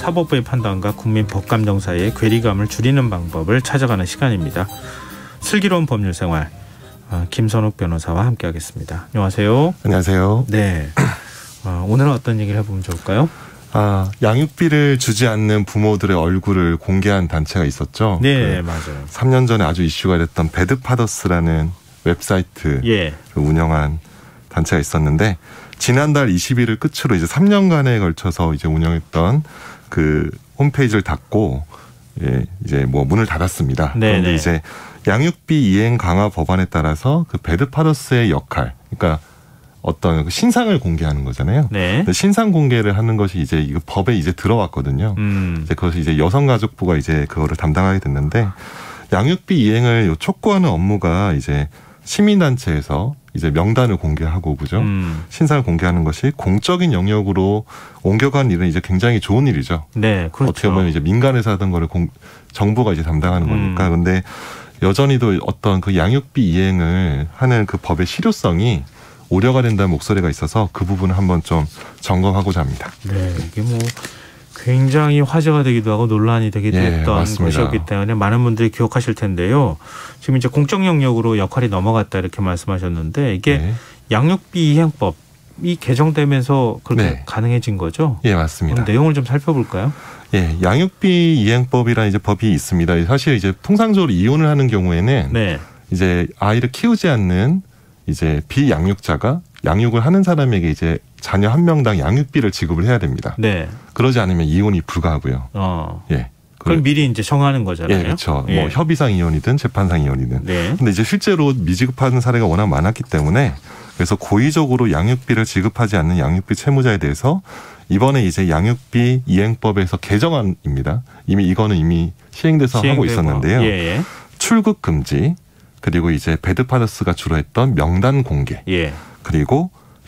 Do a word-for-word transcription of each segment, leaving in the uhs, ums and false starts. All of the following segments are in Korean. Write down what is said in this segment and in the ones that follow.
사법부의 판단과 국민 법감정 사이의 괴리감을 줄이는 방법을 찾아가는 시간입니다. 슬기로운 법률생활 김선욱 변호사와 함께하겠습니다. 안녕하세요. 안녕하세요. 네. 어, 오늘은 어떤 얘기를 해보면 좋을까요? 아, 양육비를 주지 않는 부모들의 얼굴을 공개한 단체가 있었죠. 네, 그 맞아요. 삼 년 전에 아주 이슈가 됐던 배드파더스라는 웹사이트를 예. 운영한 단체가 있었는데 지난달 이십 일을 끝으로 이제 삼 년간에 걸쳐서 이제 운영했던 그 홈페이지를 닫고 예, 이제 뭐 문을 닫았습니다. 네네. 그런데 이제 양육비 이행 강화 법안에 따라서 그 배드파더스의 역할, 그러니까 어떤 신상을 공개하는 거잖아요. 네. 신상 공개를 하는 것이 이제 이거 법에 이제 들어왔거든요. 음. 이제 그것이 이제 여성가족부가 이제 그거를 담당하게 됐는데 양육비 이행을 촉구하는 업무가 이제 시민단체에서 이제 명단을 공개하고 그죠. 음. 신상을 공개하는 것이 공적인 영역으로 옮겨간 일은 이제 굉장히 좋은 일이죠. 네, 그렇죠. 어떻게 보면 이제 민간에서 하던 거를 공, 정부가 이제 담당하는 거니까. 음. 근데 여전히도 어떤 그 양육비 이행을 하는 그 법의 실효성이 우려가 된다는 목소리가 있어서 그 부분을 한번 좀 점검하고자 합니다. 네, 이게 뭐 굉장히 화제가 되기도 하고 논란이 되기도 예, 했던 맞습니다. 것이었기 때문에 많은 분들이 기억하실 텐데요. 지금 이제 공적 영역으로 역할이 넘어갔다 이렇게 말씀하셨는데 이게 네. 양육비 이행법이 개정되면서 그렇게 네. 가능해진 거죠? 예, 맞습니다. 그럼 내용을 좀 살펴볼까요? 예, 양육비 이행법이라는 이제 법이 있습니다. 사실 이제 통상적으로 이혼을 하는 경우에는 네. 이제 아이를 키우지 않는 이제 비양육자가 양육을 하는 사람에게 이제 자녀 한 명당 양육비를 지급을 해야 됩니다. 네. 그러지 않으면 이혼이 불가하고요. 어. 예. 그럼 미리 이제 정하는 거잖아요. 예, 그렇죠. 예. 뭐 협의상 이혼이든 재판상 이혼이든. 네. 근데 이제 실제로 미지급하는 사례가 워낙 많았기 때문에 그래서 고의적으로 양육비를 지급하지 않는 양육비 채무자에 대해서 이번에 이제 양육비 이행법에서 개정안입니다. 이미 이거는 이미 시행돼서 시행되고. 하고 있었는데요. 예. 출국 금지. 그리고 이제 배드파더스가 주로 했던 명단 공개, 예. 그리고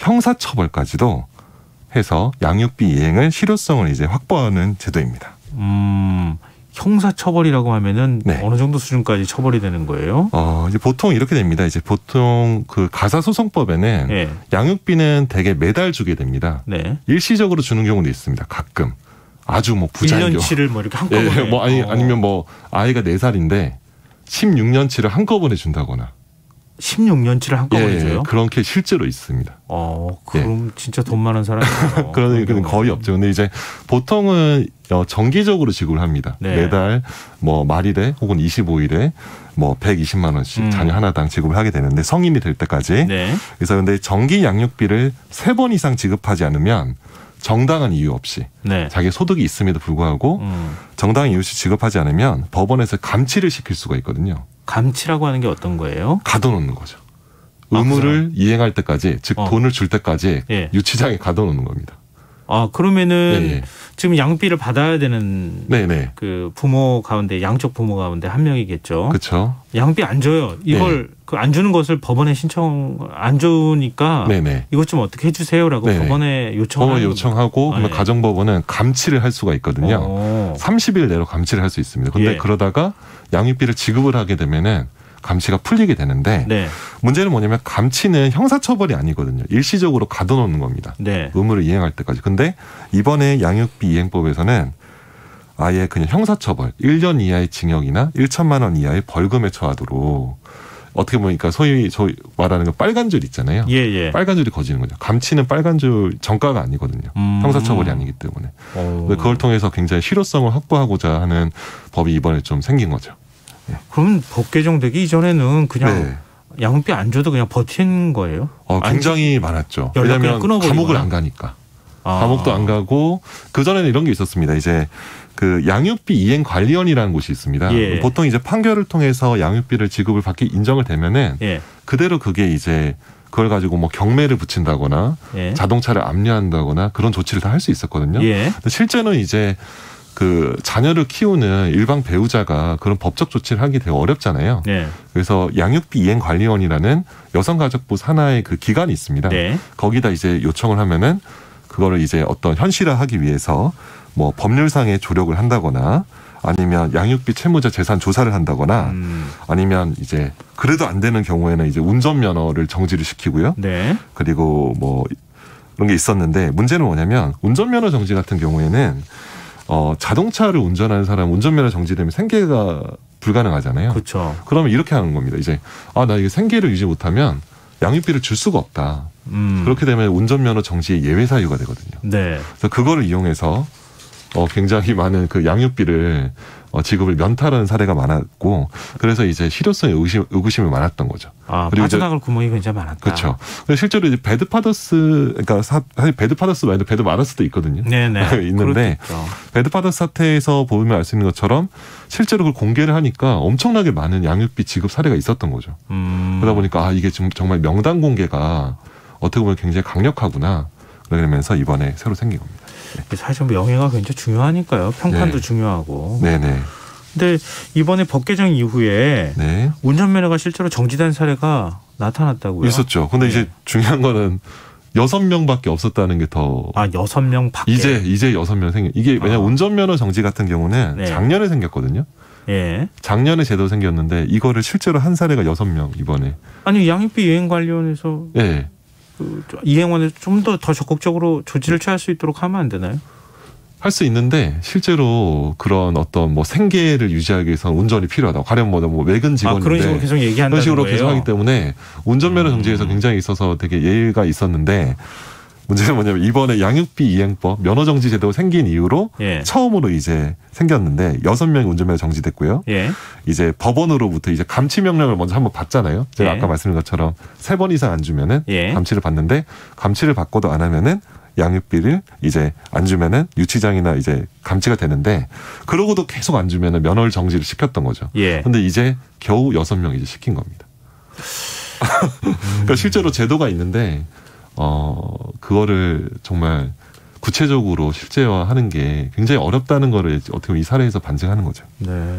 형사처벌까지도 해서 양육비 이행을 실효성을 이제 확보하는 제도입니다. 음, 형사처벌이라고 하면은 네. 어느 정도 수준까지 처벌이 되는 거예요? 어, 이제 보통 이렇게 됩니다. 이제 보통 그 가사소송법에는 예. 양육비는 대개 매달 주게 됩니다. 네. 일시적으로 주는 경우도 있습니다. 가끔 아주 뭐 부자인 경우. 일 년치를 뭐 이렇게 한꺼번에. 예, 뭐 아니 아니면 뭐 아이가 네 살인데. 십육 년치를 한꺼번에 준다거나. 십육 년치를 한꺼번에 예, 줘요? 그런 게 실제로 있습니다. 어, 그럼 예. 진짜 돈 많은 사람이에요. 그런 건 거의 없죠. 근데 이제 보통은 정기적으로 지급을 합니다. 네. 매달 뭐 말일에 혹은 이십오 일에 뭐 백이십만 원씩 음. 자녀 하나당 지급을 하게 되는데 성인이 될 때까지. 네. 그래서 근데 정기 양육비를 세 번 이상 지급하지 않으면 정당한 이유 없이 네. 자기 소득이 있음에도 불구하고 음. 정당한 이유 없이 지급하지 않으면 법원에서 감치를 시킬 수가 있거든요. 감치라고 하는 게 어떤 거예요? 가둬놓는 거죠. 의무를 아, 이행할 때까지, 즉 어. 돈을 줄 때까지 예. 유치장에 가둬놓는 겁니다. 아 그러면은 네, 네. 지금 양육비를 받아야 되는 네, 네. 그 부모 가운데 양쪽 부모 가운데 한 명이겠죠. 그렇죠. 양육비 안 줘요. 이걸 네. 그 안 주는 것을 법원에 신청 안 주니까 네, 네. 이것 좀 어떻게 해주세요라고 네. 법원에 요청하고 법원에 요청하고 아, 네. 가정법원은 감치를 할 수가 있거든요. 오. 삼십 일 내로 감치를 할 수 있습니다. 그런데 예. 그러다가 양육비를 지급을 하게 되면은 감치가 풀리게 되는데 네. 문제는 뭐냐면 감치는 형사처벌이 아니거든요. 일시적으로 가둬놓는 겁니다. 네. 의무를 이행할 때까지. 근데 이번에 양육비 이행법에서는 아예 그냥 형사처벌 일 년 이하의 징역이나 천만 원 이하의 벌금에 처하도록 어떻게 보니까 소위 저희 말하는 거 빨간 줄 있잖아요. 예, 예. 빨간 줄이 거지는 거죠. 감치는 빨간 줄 정가가 아니거든요. 음. 형사처벌이 아니기 때문에. 그걸 통해서 굉장히 실효성을 확보하고자 하는 법이 이번에 좀 생긴 거죠. 네. 그럼 법 개정되기 이전에는 그냥 네. 양육비 안 줘도 그냥 버티는 거예요? 어, 굉장히 많았죠. 왜냐하면 감옥을 안 가니까. 아. 감옥도 안 가고 그전에는 이런 게 있었습니다. 이제 그 양육비 이행관리원이라는 곳이 있습니다. 예. 보통 이제 판결을 통해서 양육비를 지급을 받기 인정을 되면은 예. 그대로 그게 이제 그걸 가지고 뭐 경매를 붙인다거나 예. 자동차를 압류한다거나 그런 조치를 다 할 수 있었거든요. 예. 근데 실제는 이제 그 자녀를 키우는 일방 배우자가 그런 법적 조치를 하기 되게 어렵잖아요. 네. 그래서 양육비 이행관리원이라는 여성가족부 산하의 그 기관이 있습니다. 네. 거기다 이제 요청을 하면은 그거를 이제 어떤 현실화하기 위해서 뭐 법률상의 조력을 한다거나 아니면 양육비 채무자 재산 조사를 한다거나 음. 아니면 이제 그래도 안 되는 경우에는 이제 운전면허를 정지를 시키고요. 네. 그리고 뭐 그런 게 있었는데 문제는 뭐냐면 운전면허 정지 같은 경우에는 어, 자동차를 운전하는 사람 운전면허 정지되면 생계가 불가능하잖아요. 그렇죠. 그러면 이렇게 하는 겁니다. 이제 아, 나 이게 생계를 유지 못하면 양육비를 줄 수가 없다. 음. 그렇게 되면 운전면허 정지의 예외 사유가 되거든요. 네. 그래서 그거를 이용해서 어, 굉장히 많은 그 양육비를 어, 지급을 면탈하는 사례가 많았고, 그래서 이제 실효성에 의심, 의구심이 많았던 거죠. 아, 빠져나갈 구멍이 굉장히 많았다. 그렇죠. 실제로 이제 배드 파더스, 그러니까 사, 사실 배드 파더스 말고 배드 마더스도 있거든요. 네네. 있는데 그렇겠죠. 배드 파더스 사태에서 보면 알 수 있는 것처럼 실제로 그걸 공개를 하니까 엄청나게 많은 양육비 지급 사례가 있었던 거죠. 음. 그러다 보니까 아, 이게 지금 정말 명단 공개가 어떻게 보면 굉장히 강력하구나. 그러면서 이번에 새로 생긴 겁니다. 네. 사실 명예가 굉장히 중요하니까요. 평판도 네. 중요하고. 네네. 근데 이번에 법 개정 이후에 네. 운전면허가 실제로 정지된 사례가 나타났다고요? 있었죠. 근데 네. 이제 중요한 거는 여섯 명밖에 없었다는 게 더. 아, 여섯 명 밖에? 이제, 이제 여섯 명 생겨. 이게 왜냐면 아. 운전면허 정지 같은 경우는 네. 작년에 생겼거든요. 예. 작년에 제도 생겼는데 이거를 실제로 한 사례가 여섯 명 이번에. 아니, 양육비 이행 관련해서. 네. 그 이행원에 좀 더 더 적극적으로 조치를 취할 수 있도록 하면 안 되나요? 할 수 있는데 실제로 그런 어떤 뭐 생계를 유지하기 위해서는 운전이 필요하다. 가령 뭐, 뭐 외근 직원인데 아, 그런 식으로 계속 얘기한다는 그런 식으로 거예요? 계속 하기 때문에 운전면허 정지에서 음. 굉장히 있어서 되게 예의가 있었는데 문제는 뭐냐면 이번에 양육비 이행법 면허정지 제도가 생긴 이후로 예. 처음으로 이제 생겼는데 여섯 명이 운전면허 정지됐고요. 예. 이제 법원으로부터 이제 감치 명령을 먼저 한번 받잖아요. 제가 예. 아까 말씀드린 것처럼 세 번 이상 안 주면은 예. 감치를 받는데 감치를 받고도 안 하면은 양육비를 이제 안 주면은 유치장이나 이제 감치가 되는데 그러고도 계속 안 주면은 면허를 정지를 시켰던 거죠. 예. 근데 이제 겨우 여섯 명 이제 시킨 겁니다. 그러니까 실제로 제도가 있는데 어, 그거를 정말 구체적으로 실제화하는 게 굉장히 어렵다는 거를 어떻게 보면 이 사례에서 반증하는 거죠. 네.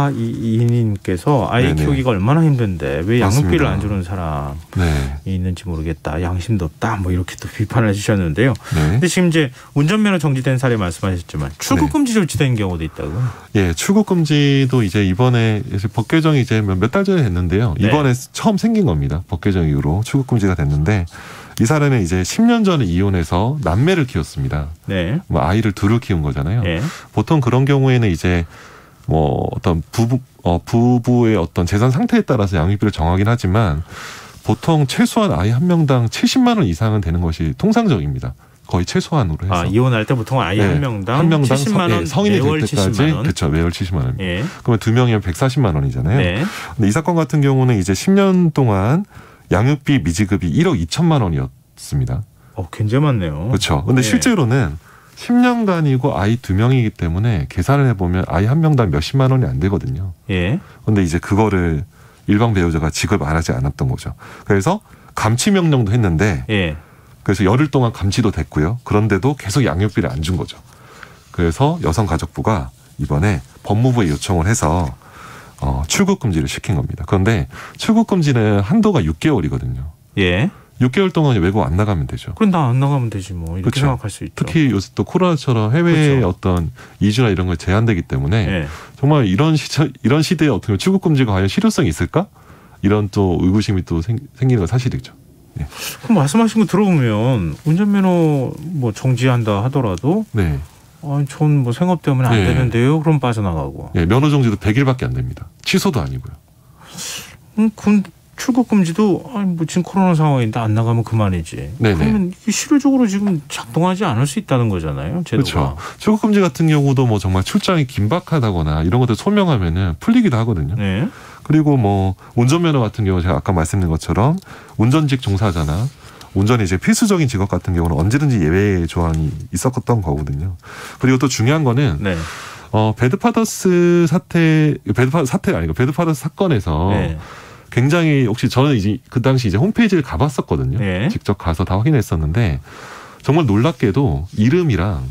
사이이님께서 아이 네네. 키우기가 얼마나 힘든데 왜 양육비를 안 주는 사람이 네. 있는지 모르겠다. 양심도 없다. 뭐 이렇게 또 비판을 해주셨는데요. 네. 근데 지금 이제 운전면허 정지된 사례 말씀하셨지만 출국금지 네. 조치된 경우도 있다고요? 예, 출국금지도 이제 이번에 법 개정이 이제 몇 달 전에 됐는데요. 네. 이번에 처음 생긴 겁니다. 법 개정 이후로 출국금지가 됐는데 이 사례는 이제 십 년 전에 이혼해서 남매를 키웠습니다. 네. 뭐 아이를 둘을 키운 거잖아요. 네. 보통 그런 경우에는 이제 뭐 어떤 부부, 어, 부부의 어떤 재산 상태에 따라서 양육비를 정하긴 하지만 보통 최소한 아이 한 명당 칠십만 원 이상은 되는 것이 통상적입니다. 거의 최소한으로 해서. 아, 이혼할 때 보통 아이 네. 한 명당, 한 명당 칠십만 원, 네, 성인이 될 때까지 그렇죠. 매월 칠십만 원. 네. 그러면 두 명이면 백사십만 원이잖아요. 네. 근데 이 사건 같은 경우는 이제 십 년 동안 양육비 미지급이 일억 이천만 원이었습니다. 어, 굉장히 많네요. 그렇죠. 근데 네. 실제로는 십 년간이고 아이 두 명이기 때문에 계산을 해보면 아이 한 명당 몇십만 원이 안 되거든요. 예. 근데 이제 그거를 일방 배우자가 지급 안 하지 않았던 거죠. 그래서 감치 명령도 했는데 예. 그래서 열흘 동안 감치도 됐고요. 그런데도 계속 양육비를 안 준 거죠. 그래서 여성가족부가 이번에 법무부에 요청을 해서 어, 출국금지를 시킨 겁니다. 그런데 출국금지는 한도가 육 개월이거든요. 예. 육 개월 동안 외국 안 나가면 되죠. 그럼 나 안 나가면 되지 뭐 이렇게 그렇죠. 생각할 수 있죠. 특히 요새 또 코로나처럼 해외의 그렇죠. 어떤 이주나 이런 걸 제한되기 때문에 예. 정말 이런 시 이런 시대에 어떻게 보면 출국금지가 과연 실효성이 있을까? 이런 또 의구심이 또 생, 생기는 건 사실이죠. 예. 그럼 말씀하신 거 들어보면 운전면허 뭐 정지한다 하더라도 네. 아, 전 뭐 생업 때문에 안 네. 되는데요. 그럼 빠져나가고. 예, 면허 정지도 백 일밖에 안 됩니다. 취소도 아니고요. 음, 군 출국 금지도 아니 뭐 지금 코로나 상황인데 안 나가면 그만이지. 네네. 그러면 이게 실효적으로 지금 작동하지 않을 수 있다는 거잖아요. 제도가. 그렇죠. 출국 금지 같은 경우도 뭐 정말 출장이 긴박하다거나 이런 것들 소명하면은 풀리기도 하거든요. 네. 그리고 뭐 운전면허 같은 경우 제가 아까 말씀드린 것처럼 운전직 종사자나 운전이 이제 필수적인 직업 같은 경우는 언제든지 예외 조항이 있었던 거거든요. 그리고 또 중요한 거는 네. 어, 배드파더스 사태, 배드파 사태가 아니고 배드파더스 사건에서 네. 굉장히 혹시 저는 이제 그 당시 이제 홈페이지를 가봤었거든요. 네. 직접 가서 다 확인했었는데 정말 놀랍게도 이름이랑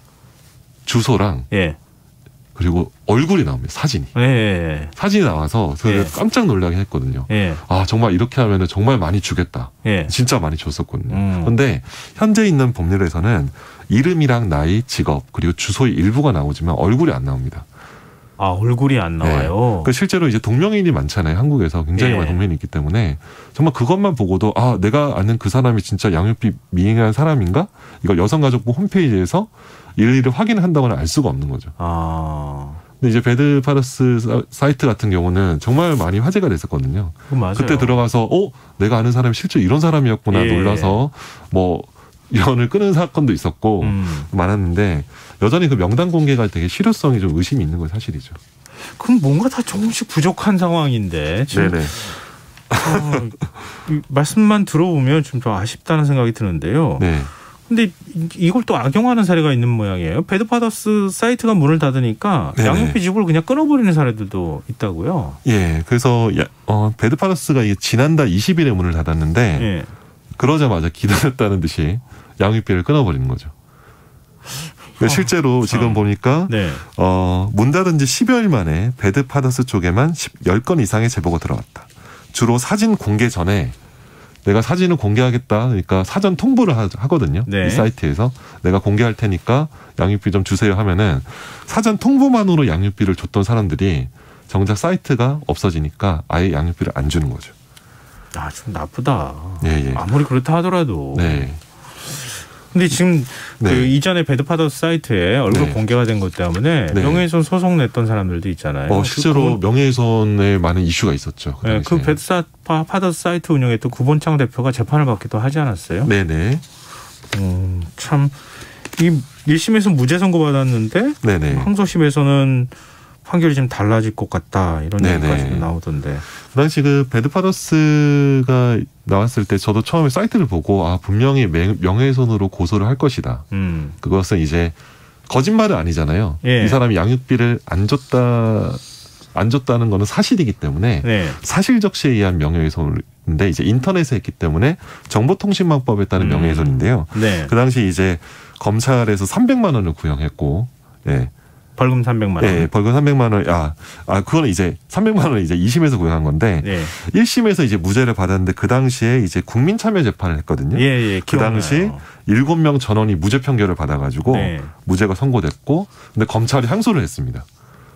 주소랑 네. 그리고 얼굴이 나옵니다. 사진이. 네. 사진이 나와서 저는 네. 깜짝 놀라게 했거든요. 네. 아 정말 이렇게 하면 정말 많이 주겠다. 네. 진짜 많이 줬었거든요. 음. 그런데 현재 있는 법률에서는 이름이랑 나이, 직업 그리고 주소의 일부가 나오지만 얼굴이 안 나옵니다. 아, 얼굴이 안 나와요. 네. 그 실제로 이제 동명이인이 많잖아요. 한국에서 굉장히 예. 많은 동명이인이 있기 때문에 정말 그것만 보고도 아, 내가 아는 그 사람이 진짜 양육비 미행한 사람인가? 이걸 여성가족부 홈페이지에서 일일이 확인을 한다고는 알 수가 없는 거죠. 아. 근데 이제 배드파더스 사이트 같은 경우는 정말 많이 화제가 됐었거든요. 맞아요. 그때 들어가서 어, 내가 아는 사람이 실제 이런 사람이었구나 예. 놀라서 뭐 연을 끊은 사건도 있었고 음. 많았는데 여전히 그 명단 공개가 되게 실효성이 좀 의심이 있는 건 사실이죠. 그럼 뭔가 다 조금씩 부족한 상황인데 지금 네네. 어, 말씀만 들어보면 좀 더 아쉽다는 생각이 드는데요. 네. 근데 이걸 또 악용하는 사례가 있는 모양이에요. 배드파더스 사이트가 문을 닫으니까 네네. 양육비 지급을 그냥 끊어버리는 사례들도 있다고요. 예, 그래서 어, 배드파더스가 지난달 이십 일에 문을 닫았는데 예. 그러자마자 기다렸다는 듯이 양육비를 끊어버리는 거죠. 어, 실제로 참. 지금 보니까 네. 어, 문 닫은 지 십여일 만에 배드파더스 쪽에만 십 건 이상의 제보가 들어왔다. 주로 사진 공개 전에 내가 사진을 공개하겠다. 그러니까 사전 통보를 하거든요. 네. 이 사이트에서 내가 공개할 테니까 양육비 좀 주세요 하면은 사전 통보만으로 양육비를 줬던 사람들이 정작 사이트가 없어지니까 아예 양육비를 안 주는 거죠. 아, 좀 나쁘다. 예, 예. 아무리 그렇다 하더라도. 네. 근데 지금 네. 그 이전에 배드파더스 사이트에 얼굴 네. 공개가 된 것 때문에 네. 명예훼손 소송 냈던 사람들도 있잖아요. 어, 실제로 그 명예훼손에 많은 이슈가 있었죠. 그, 네, 그 배드파더스 사이트 운영했던 구본창 대표가 재판을 받기도 하지 않았어요? 네네. 음, 참, 이 일 심에서 무죄 선고받았는데 네네. 항소심에서는 판결이 좀 달라질 것 같다 이런 네네. 얘기까지도 나오던데. 그 당시 그 배드파더스가 나왔을 때 저도 처음에 사이트를 보고 아 분명히 명예훼손으로 고소를 할 것이다. 음. 그것은 이제 거짓말은 아니잖아요. 예. 이 사람이 양육비를 안 줬다 안 줬다는 거는 사실이기 때문에 네. 사실적시에 의한 명예훼손인데 이제 인터넷에 했기 때문에 정보통신망법에 따른 음. 명예훼손인데요. 네. 그 당시 이제 검찰에서 삼백만 원을 구형했고, 예. 벌금 삼백만 원. 네, 벌금 삼백만 원. 아, 아, 그거는 이제 삼백만 원을 이제 이 심에서 구형한 건데, 네. 일 심에서 이제 무죄를 받았는데 그 당시에 이제 국민 참여 재판을 했거든요. 예, 예, 그 당시 일곱 명 전원이 무죄 판결을 받아가지고 네. 무죄가 선고됐고, 근데 검찰이 항소를 했습니다.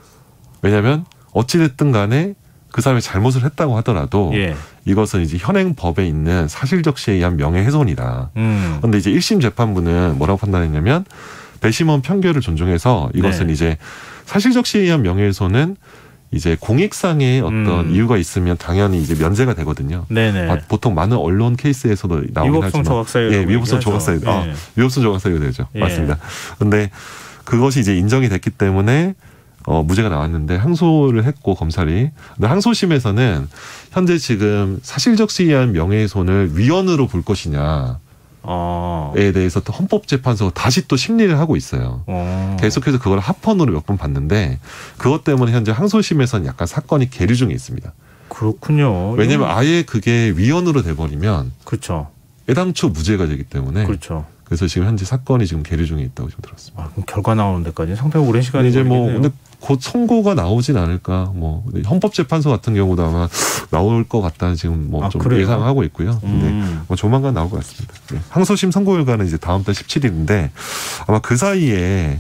왜냐하면 어찌됐든 간에 그 사람이 잘못을 했다고 하더라도 예. 이것은 이제 현행 법에 있는 사실적시에 의한 명예훼손이다. 음. 그런데 이제 일 심 재판부는 뭐라고 판단했냐면 배심원 판결을 존중해서 이것은 네. 이제 사실적시에 의한 명예훼손은 이제 공익상의 어떤 음. 이유가 있으면 당연히 이제 면제가 되거든요. 네네. 아, 보통 많은 언론 케이스에서도 나오긴 위법성 하지만 조각사유. 예, 위법성 조각사유. 네. 아, 위법성 조각사유가 되죠. 예. 맞습니다. 그런데 그것이 이제 인정이 됐기 때문에 어, 무죄가 나왔는데 항소를 했고 검찰이. 근데 항소심에서는 현재 지금 사실적시에 의한 명예훼손을 위헌으로 볼 것이냐. 어. 에 대해서 또 헌법재판소가 다시 또 심리를 하고 있어요. 어. 계속해서 그걸 합헌으로 몇 번 봤는데 그것 때문에 현재 항소심에서는 약간 사건이 계류 중에 있습니다. 그렇군요. 왜냐하면 아예 그게 위헌으로 돼버리면 그렇죠. 애당초 무죄가 되기 때문에 그렇죠. 그래서 지금 현재 사건이 지금 계류 중에 있다고 좀 들었습니다. 아, 그럼 결과 나오는 데까지 상당히 오랜 시간이 이제 걸리겠네요. 뭐 근데 곧 선고가 나오진 않을까. 뭐 헌법재판소 같은 경우도 아마 나올 것 같다는 지금 뭐 좀 아, 예상하고 있고요. 근데 음. 뭐 조만간 나올 것 같습니다. 네. 항소심 선고 결과는 이제 다음 달 십칠일인데 아마 그 사이에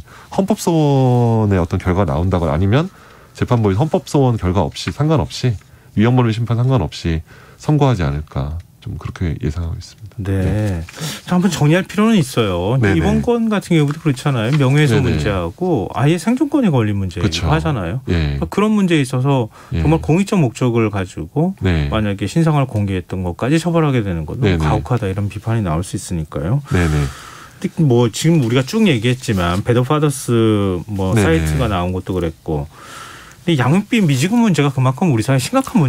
헌법소원의 어떤 결과가 나온다거나 아니면 재판부의 헌법소원 결과 없이 상관없이 위헌범죄 심판 상관없이 선고하지 않을까. 좀 그렇게 예상하고 있습니다. 네. 네. 한번 정리할 필요는 있어요. 네네. 이번 건 같은 경우도 그렇잖아요. 명예훼손 네네. 문제하고 아예 생존권이 걸린 문제이기도 그렇죠. 하잖아요. 예. 그러니까 그런 문제에 있어서 예. 정말 공익적 목적을 가지고 네. 만약에 신상을 공개했던 것까지 처벌하게 되는 건 너무 가혹하다 이런 비판이 나올 수 있으니까요. 네네. 뭐 지금 우리가 쭉 얘기했지만 배드파더스 뭐 네네. 사이트가 나온 것도 그랬고 양육비 미지급 문제가 그만큼 우리 사회에 심각한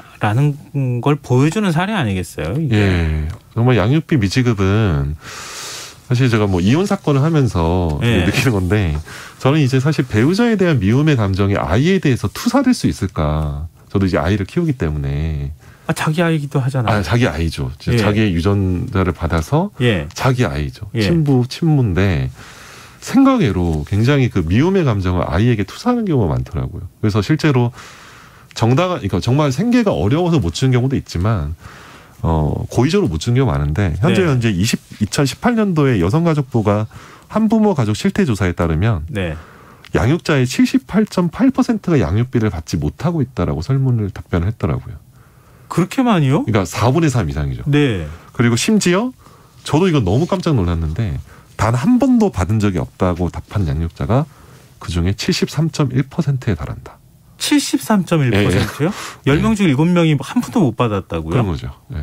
문제라는 걸 보여주는 사례 아니겠어요? 이게. 예, 정말 양육비 미지급은 사실 제가 뭐 이혼 사건을 하면서 예. 느끼는 건데 저는 이제 사실 배우자에 대한 미움의 감정이 아이에 대해서 투사될 수 있을까? 저도 이제 아이를 키우기 때문에. 아, 자기 아이기도 하잖아요. 아, 자기 아이죠. 예. 자기의 유전자를 받아서 예. 자기 아이죠. 예. 친부, 친모인데. 생각외로 굉장히 그 미움의 감정을 아이에게 투사하는 경우가 많더라고요. 그래서 실제로 정당한, 그러니까 정말 생계가 어려워서 못 주는 경우도 있지만, 어, 고의적으로 못 주는 경우가 많은데, 현재, 네. 현재 이천십팔 년도에 여성가족부가 한부모 가족 실태조사에 따르면, 네. 양육자의 칠십팔 점 팔 퍼센트가 양육비를 받지 못하고 있다라고 설문을 답변을 했더라고요. 그렇게 많이요? 그러니까 사분의 삼 이상이죠. 네. 그리고 심지어 저도 이거 너무 깜짝 놀랐는데 단 한 번도 받은 적이 없다고 답한 양육자가 그중에 칠십삼 점 일 퍼센트에 달한다. 칠십삼 점 일 퍼센트요? 예. 열 명 중 일곱 명이 한 푼도 못 받았다고요? 그런 거죠. 예.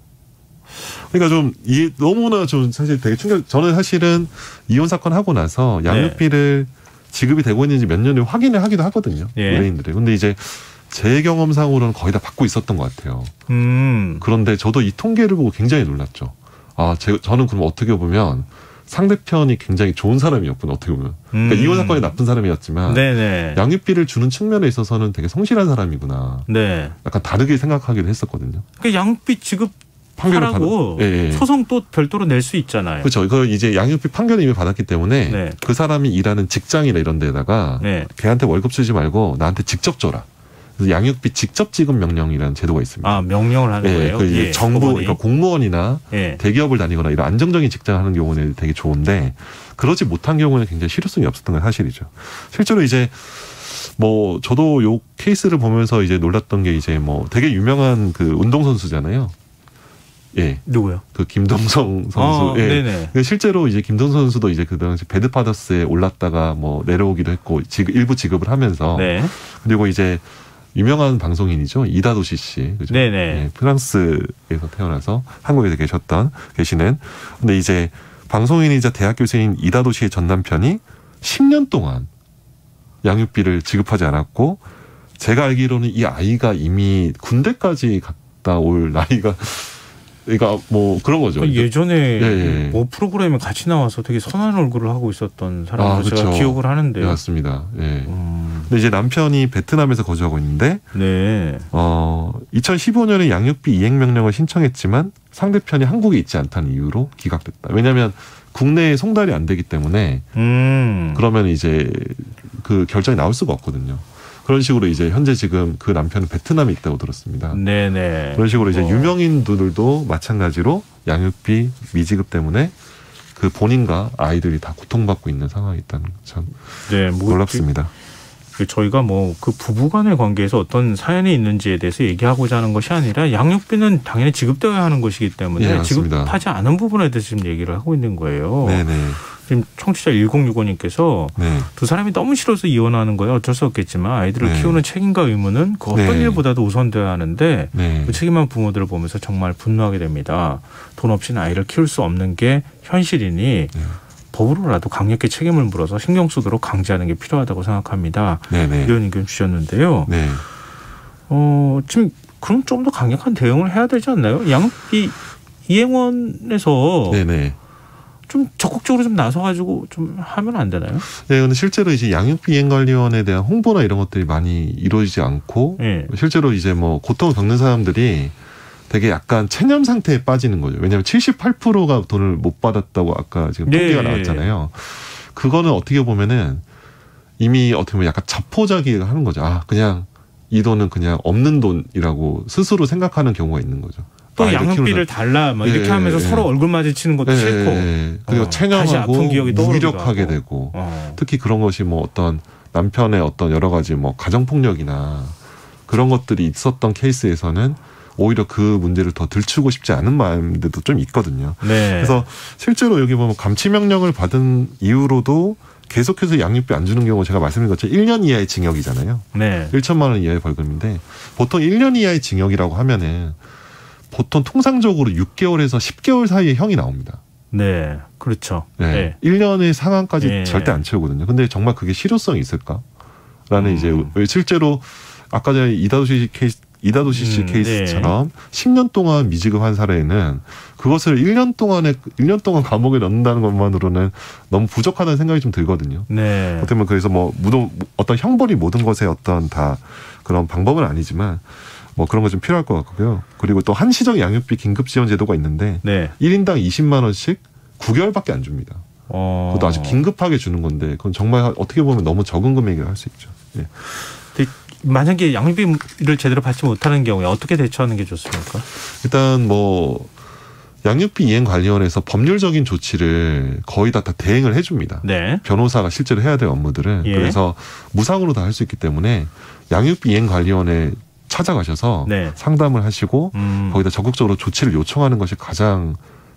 그러니까 좀 이게 너무나 좀 사실 되게 충격. 저는 사실은 이혼 사건 하고 나서 양육비를 네. 지급이 되고 있는지 몇 년을 확인을 하기도 하거든요. 예. 의뢰인들이. 근데 이제 제 경험상으로는 거의 다 받고 있었던 것 같아요. 음. 그런데 저도 이 통계를 보고 굉장히 놀랐죠. 아, 제, 저는 그럼 어떻게 보면 상대편이 굉장히 좋은 사람이었구나, 어떻게 보면. 그러니까 음. 이혼 사건이 나쁜 사람이었지만 네네. 양육비를 주는 측면에 있어서는 되게 성실한 사람이구나. 네. 약간 다르게 생각하기도 했었거든요. 그러니까 양육비 지급 판결을 하고 예, 예. 소송 또 별도로 낼 수 있잖아요. 그렇죠. 이거 이제 양육비 판결을 이미 받았기 때문에 네. 그 사람이 일하는 직장이나 이런 데다가 네. 걔한테 월급 주지 말고 나한테 직접 줘라. 그래서 양육비 직접 지급 명령이라는 제도가 있습니다. 아, 명령을 하는 예, 거예요? 그 예, 정부, 그러니까 공무원이나 예. 대기업을 다니거나 이런 안정적인 직장을 하는 경우는 되게 좋은데 그러지 못한 경우는 굉장히 실효성이 없었던 건 사실이죠. 실제로 이제 뭐 저도 요 케이스를 보면서 이제 놀랐던 게 이제 뭐 되게 유명한 그 운동선수잖아요. 예. 누구요? 그 김동성 선수. 아, 예. 네네. 실제로 이제 김동성 선수도 이제 그 당시 배드파더스에 올랐다가 뭐 내려오기도 했고 지급, 일부 지급을 하면서 네. 그리고 이제 유명한 방송인이죠. 이다도시 씨. 그죠? 네네. 예, 프랑스에서 태어나서 한국에 계셨던, 계시는. 근데 이제 방송인이자 대학 교수인 이다도시의 전 남편이 십 년 동안 양육비를 지급하지 않았고, 제가 알기로는 이 아이가 이미 군대까지 갔다 올 나이가, 그러니까 뭐 그런 거죠. 예전에 예, 예. 뭐 프로그램에 같이 나와서 되게 선한 얼굴을 하고 있었던 사람으로 아, 제가 기억을 하는데. 네, 맞습니다. 예. 음. 근데 이제 남편이 베트남에서 거주하고 있는데, 네. 어, 이천십오 년에 양육비 이행 명령을 신청했지만 상대편이 한국에 있지 않다는 이유로 기각됐다. 왜냐하면 국내에 송달이 안 되기 때문에 음. 그러면 이제 그 결정이 나올 수가 없거든요. 그런 식으로 이제 현재 지금 그 남편은 베트남에 있다고 들었습니다. 네네. 그런 식으로 이제 어. 유명인들도 마찬가지로 양육비 미지급 때문에 그 본인과 아이들이 다 고통받고 있는 상황이 있다는 참 네, 뭐 놀랍습니다. 저희가 뭐 그 부부간의 관계에서 어떤 사연이 있는지에 대해서 얘기하고자 하는 것이 아니라 양육비는 당연히 지급되어야 하는 것이기 때문에 네, 지급하지 않은 부분에 대해서 지금 얘기를 하고 있는 거예요. 네네. 지금 청취자 일공육오 님께서 네. 두 사람이 너무 싫어서 이혼하는 거예요. 어쩔 수 없겠지만 아이들을 네. 키우는 책임과 의무는 그 어떤 네. 일보다도 우선되어야 하는데 네. 그 책임한 부모들을 보면서 정말 분노하게 됩니다. 돈 없이는 아이를 키울 수 없는 게 현실이니 네. 법으로라도 강력히 책임을 물어서 신경 쓰도록 강제하는 게 필요하다고 생각합니다. 네네. 이런 의견 주셨는데요. 네. 어, 지금 그럼 좀 더 강력한 대응을 해야 되지 않나요? 양육비 이행원에서 네네. 좀 적극적으로 좀 나서가지고 좀 하면 안 되나요? 네, 근데 실제로 이제 양육비 이행관리원에 대한 홍보나 이런 것들이 많이 이루어지지 않고 네. 실제로 이제 뭐 고통을 겪는 사람들이 되게 약간 체념 상태에 빠지는 거죠. 왜냐하면 칠십팔 퍼센트가 돈을 못 받았다고 아까 지금 통계가 네. 나왔잖아요. 그거는 어떻게 보면은 이미 어떻게 보면 약간 자포자기를 하는 거죠. 아, 그냥 이 돈은 그냥 없는 돈이라고 스스로 생각하는 경우가 있는 거죠. 또 양육비를 달라 막 이렇게 예, 하면서 예. 서로 얼굴 마주치는 것도 예, 싫고 예. 그리고 어, 체념하고 무기력하게 되고 어. 특히 그런 것이 뭐 어떤 남편의 어떤 여러 가지 뭐 가정폭력이나 그런 것들이 있었던 케이스에서는 오히려 그 문제를 더 들추고 싶지 않은 마음들도 좀 있거든요. 네. 그래서 실제로 여기 보면 감치명령을 받은 이후로도 계속해서 양육비 안 주는 경우 제가 말씀드린 것처럼 일 년 이하의 징역이잖아요. 네. 일천만 원 이하의 벌금인데 보통 일 년 이하의 징역이라고 하면은 보통 통상적으로 육 개월에서 십 개월 사이에 형이 나옵니다. 네, 그렇죠. 네. 네. 일 년의 상한까지 네. 절대 안 채우거든요. 근데 정말 그게 실효성이 있을까라는 음. 이제 실제로 아까 전에 이다도시 케이스, 이다도시 씨 음, 케이스처럼 네. 십 년 동안 미지급한 사례에는 그것을 일 년 동안에 일 년 동안 감옥에 넣는다는 것만으로는 너무 부족하다는 생각이 좀 들거든요. 네. 어떻게 보면 그래서 뭐 무도 어떤 형벌이 모든 것에 어떤 다 그런 방법은 아니지만. 뭐 그런 거 좀 필요할 것 같고요. 그리고 또 한시적 양육비 긴급 지원 제도가 있는데 네. 일 인당 이십만 원씩 구 개월밖에 안 줍니다. 어. 그것도 아주 긴급하게 주는 건데 그건 정말 어떻게 보면 너무 적은 금액이라고 할 수 있죠. 예. 만약에 양육비를 제대로 받지 못하는 경우에 어떻게 대처하는 게 좋습니까? 일단 뭐 양육비 이행관리원에서 법률적인 조치를 거의 다, 다 대행을 해줍니다. 네. 변호사가 실제로 해야 될 업무들은. 예. 그래서 무상으로 다 할 수 있기 때문에 양육비 이행관리원에 찾아가셔서 네. 상담을 하시고 음. 거기다 적극적으로 조치를 요청하는 것이 가장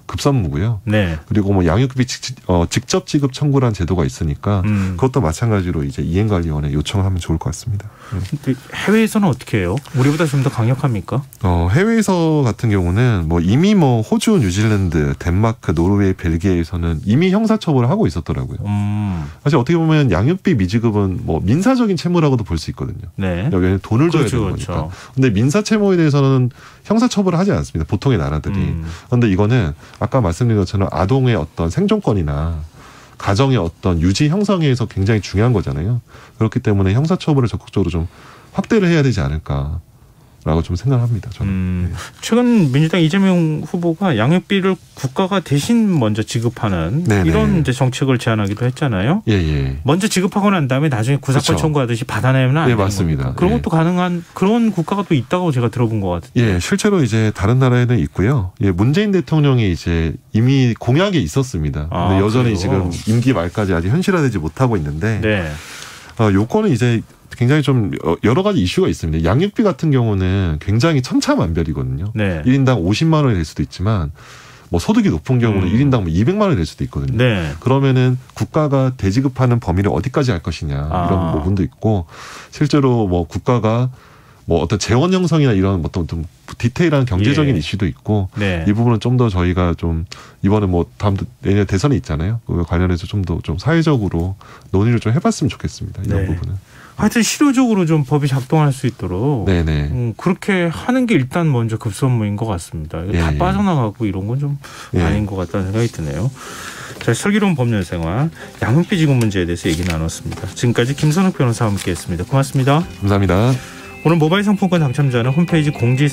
급선무고요. 네. 그리고 뭐 양육비 직, 어, 직접 지급 청구라는 제도가 있으니까 음. 그것도 마찬가지로 이제 이행관리원에 요청하면 좋을 것 같습니다. 네. 해외에서는 어떻게 해요? 우리보다 좀 더 강력합니까? 어, 해외에서 같은 경우는 뭐 이미 뭐 호주, 뉴질랜드, 덴마크, 노르웨이, 벨기에에서는 이미 형사처벌을 하고 있었더라고요. 음. 사실 어떻게 보면 양육비 미지급은 뭐 민사적인 채무라고도 볼 수 있거든요. 네. 여기는 돈을 그렇죠, 줘야 되는 거니까. 그렇죠. 근데 민사 채무에 대해서는 형사처벌을 하지 않습니다. 보통의 나라들이. 음. 그런데 이거는 아까 말씀드린 것처럼 아동의 어떤 생존권이나 가정의 어떤 유지 형성에서 굉장히 중요한 거잖아요. 그렇기 때문에 형사처벌을 적극적으로 좀 확대를 해야 되지 않을까라고 좀 생각합니다. 저는. 음, 최근 민주당 이재명 후보가 양육비를 국가가 대신 먼저 지급하는 네네. 이런 이제 정책을 제안하기도 했잖아요. 예, 예. 먼저 지급하고 난 다음에 나중에 구사권 그렇죠. 청구하듯이 받아내면 안 네, 되는 맞습니다. 겁니까? 그런 예. 것도 가능한 그런 국가가 또 있다고 제가 들어본 것 같은데. 예, 실제로 이제 다른 나라에는 있고요. 예, 문재인 대통령이 이제 이미 공약에 있었습니다. 아, 근데 여전히 그래요? 지금 임기 말까지 아직 현실화되지 못하고 있는데, 네. 어, 요건은 이제 굉장히 좀 여러 가지 이슈가 있습니다. 양육비 같은 경우는 굉장히 천차만별이거든요. 네. 일 인당 오십만 원이 될 수도 있지만 뭐 소득이 높은 경우는 음. 일 인당 뭐 이백만 원이 될 수도 있거든요. 네. 그러면은 국가가 대지급하는 범위를 어디까지 할 것이냐 이런 아. 부분도 있고 실제로 뭐 국가가 뭐 어떤 재원 형성이나 이런 어떤 좀 디테일한 경제적인 예. 이슈도 있고 네. 이 부분은 좀 더 저희가 좀 이번에 뭐 다음 내년 대선이 있잖아요. 그 관련해서 좀 더 좀 사회적으로 논의를 좀 해봤으면 좋겠습니다. 이런 네. 부분은. 하여튼 실효적으로 좀 법이 작동할 수 있도록 네네. 음, 그렇게 하는 게 일단 먼저 급선무인 것 같습니다. 예, 다 예. 빠져나가고 이런 건 좀 예. 아닌 것 같다는 생각이 드네요. 자, 슬기로운 법률생활 양육비 지급 문제에 대해서 얘기 나눴습니다. 지금까지 김선욱 변호사와 함께했습니다. 고맙습니다. 감사합니다. 오늘 모바일 상품권 당첨자는 홈페이지 공지